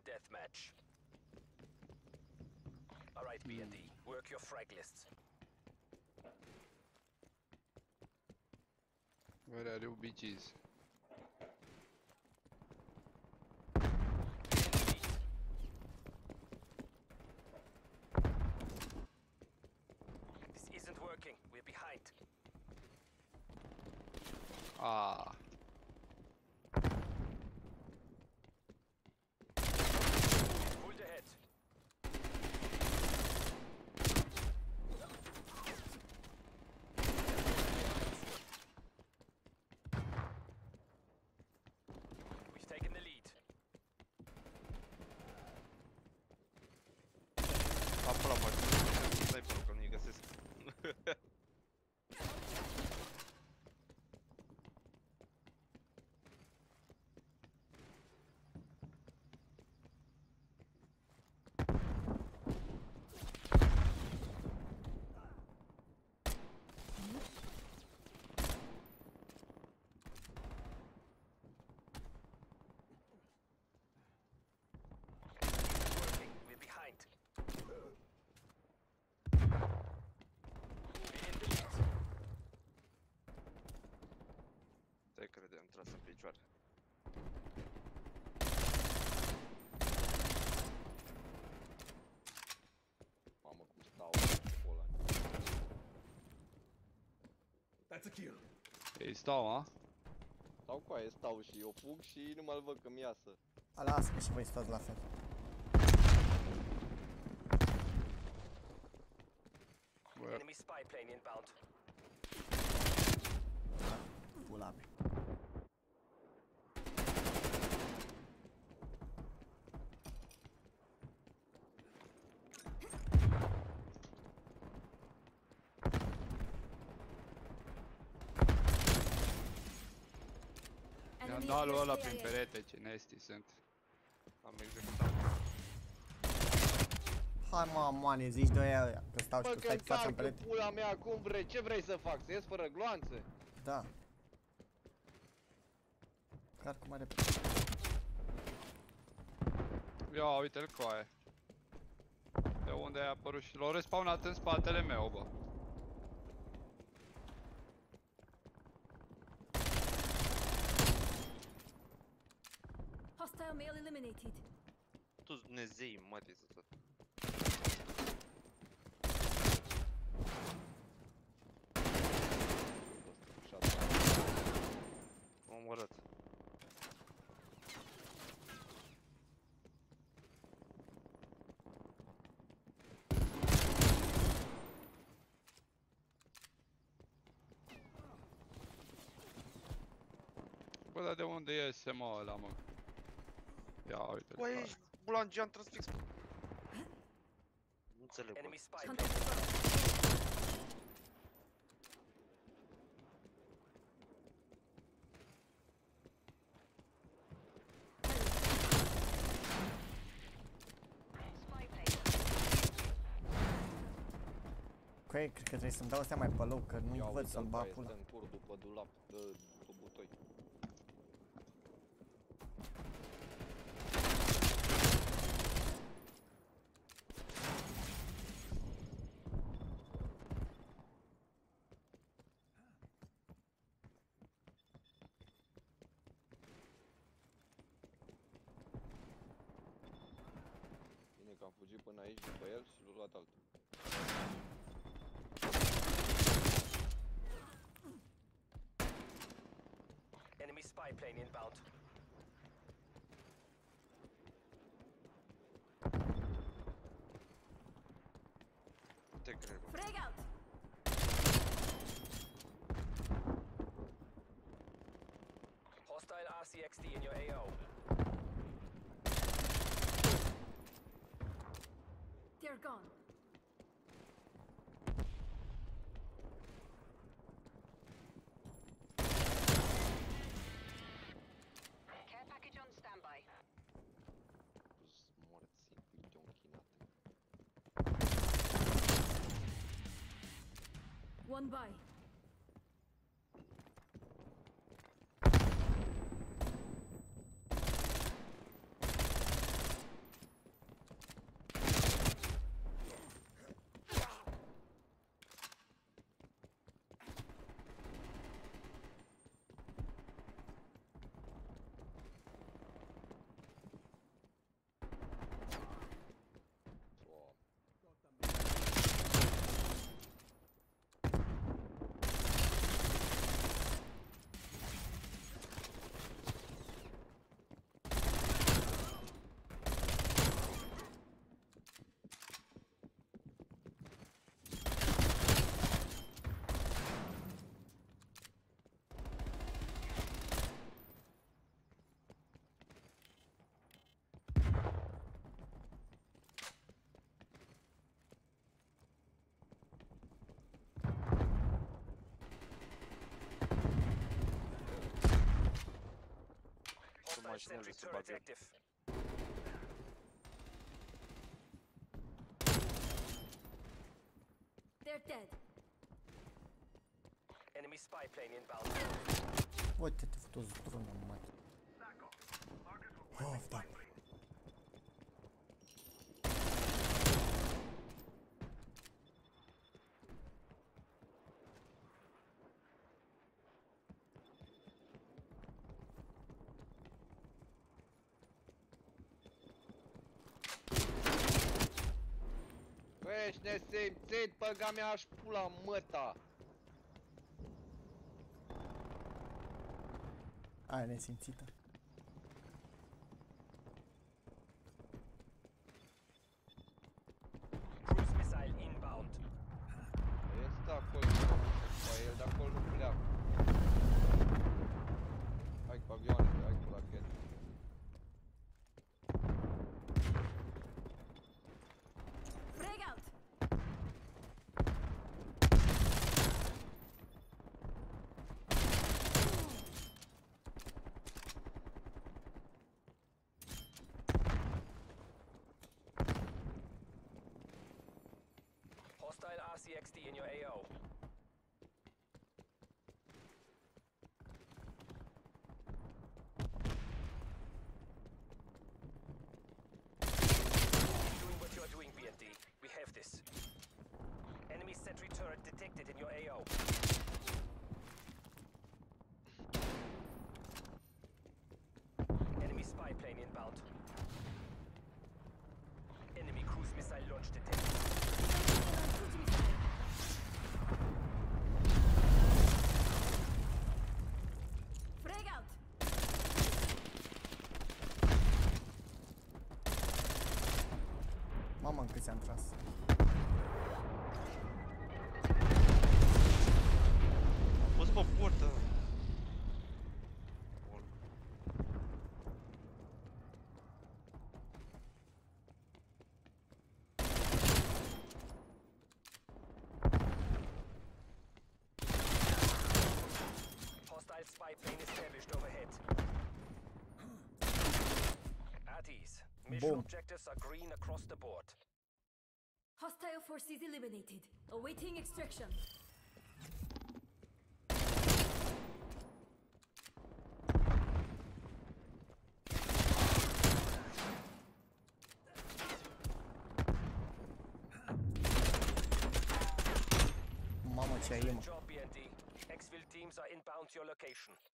deathmatch. All right, B&D, work your frag lists. Where are you bitches? This isn't working. We're behind. Ah. Pulled ahead. We've taken the lead. Apă la mașină, sniperul că nu-i găsesc. Working. We're behind. We're in the lead. Te credem, tras în picioare. Mamă, cum stau acolo. That's a kill. Ei stau, a? Stau cu aia, stau și eu fug și nu mai văd că-mi iasă. A, lasă-mă și voi stați la fel. Enemy spy plane inbound. Pula mea. Mi-am dat lui ăla prin perete, ce nasty sunt. Am executat. Hai mă, mane, zici de aia că stau și Bă, tu stai că cu fața în încarcă perete? pula mea, cum vrei, ce vrei să fac? Să ies fără gloanțe? Da. Car cu mai repede. Ia, uite-l coaie. De unde ai apărut și l-au respawnat în spatele meu, bă. Hostile male eliminated. Tu Dumnezei, mă, de să tot. M-am omorât. Bă, dar de unde iese, mă, ăla, mă? Ia, uite-l Bă, coaie. ești bulangian transfix. Nu înțeleg, bă. Enemy spy Contact plane. confirmed. Cu ei, cred că trebuie să-mi dau astea mai pe loc, că nu văd să-l bag pula. Stă în cur după dulap, după butoi. Bine că am fugit până aici după el și l-a luat altul. Enemy spy plane inbound. Te cred, bă. Frag out. Hostile RCXD in your AO. They're gone. Care package on standby. Morți videonchinate. One by. Sentry să turret bage. active. They're dead. Enemy spy plane inbound. Uite-te, fătu-ți drone, mă. Of, da. Bă, ești nesimțit, băga mea-aș pula măta. Aia nesimțită. Cruise missile inbound. Este acolo, bă, el de acolo nu pleacă. Hai cu avioanele, hai cu rachete. Frag out. Hostile RCXD in your AO. Keep doing what you are doing, BND. We have this. Enemy sentry turret detected in your AO. Enemy spy plane inbound. Enemy cruise missile launch detected. Frag out. Mamă, în câți am tras. Am fost pe portă. Bun. Hostile spy plane established overhead. At ease. Mission Boom. objectives are green across the board. Hostile forces eliminated. Awaiting extraction. Mamă, ce ai, mă. Job, BND. Exfil teams are inbound to your location.